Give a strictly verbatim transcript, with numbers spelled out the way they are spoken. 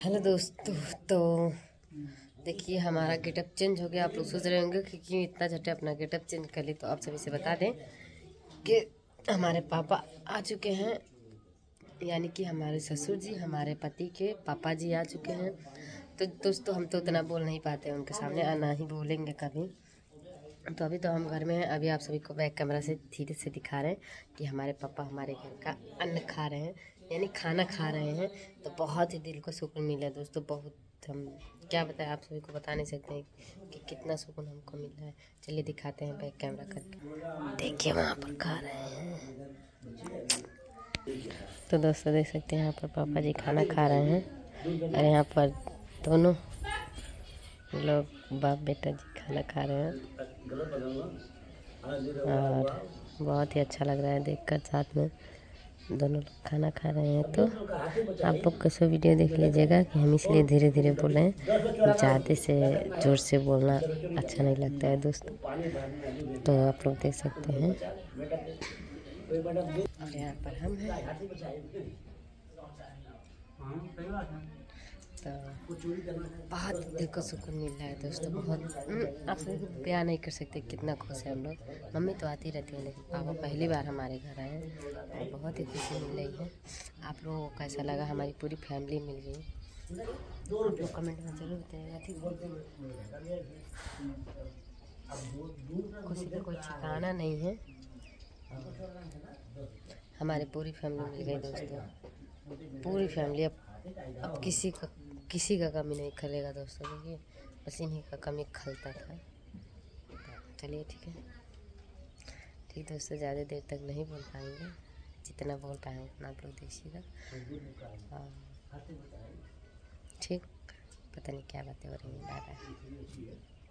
Hello दोस्तों, तो देखिए हमारा गेटअप चेंज हो गया। आप लोग सोच रहे होंगे कि क्यों इतना झटे अपना गेटअप चेंज कर ली। तो आप सभी से बता दें कि हमारे पापा आ चुके हैं, यानी कि हमारे ससुर जी, हमारे पति के पापा जी आ चुके हैं। तो दोस्तों हम तो उतना बोल नहीं पाते हैं उनके सामने, और ना ही बोलेंगे कभी। तो अभी तो हम घर में हैं। अभी आप सभी को बैक कैमरा से धीरे से दिखा रहे हैं कि हमारे पापा हमारे घर का अन्न खा रहे हैं, यानी खाना खा रहे हैं। तो बहुत ही दिल को सुकून मिला है दोस्तों। बहुत हम क्या बताएं, आप सभी को बता नहीं सकते हैं कि कितना सुकून हमको मिल रहा है। चलिए दिखाते हैं बैक कैमरा करके। देखिए वहाँ पर खा रहे हैं। तो दोस्तों देख सकते हैं यहाँ पर पापा जी खाना खा रहे हैं, और यहाँ पर दोनों लोग बाप बेटा जी खाना खा रहे हैं। और बहुत ही अच्छा लग रहा है देखकर, साथ में दोनों लोग खाना खा रहे हैं। तो आप लोग कैसे वीडियो देख लीजिएगा कि हम इसलिए धीरे धीरे बोले हैं, ज़्यादा से ज़ोर से बोलना अच्छा नहीं लगता है दोस्तों। तो आप लोग देख सकते हैं, और यहाँ पर हम हैं। तो बहुत दिल को सुकून मिल रहा है दोस्तों। बहुत आप सभी को बयान नहीं कर सकते कितना खुश है हम लोग। मम्मी तो आती रहती है, लेकिन पापा पहली बार हमारे घर आए हैं, और बहुत ही खुशी मिल रही है। आप लोगों को कैसा लगा? हमारी पूरी फैमिली मिल गई। आप लोग कमेंट में जरूर बताइएगा, ठीक है। खुशी का कोई ठिकाना नहीं है। हमारी पूरी फैमिली मिल गई दोस्तों। पूरी फैमिली अब अब किसी का किसी का कमी नहीं खलेगा दोस्तों। देखिए बस इन्हीं का कमी खलता था। चलिए ठीक है, ठीक दोस्तों, ज़्यादा देर तक नहीं बोल पाएंगे। जितना बोल पाए उतना आप लोग देखिएगा। ठीक, पता नहीं क्या बातें हो रही हैं। Bye bye.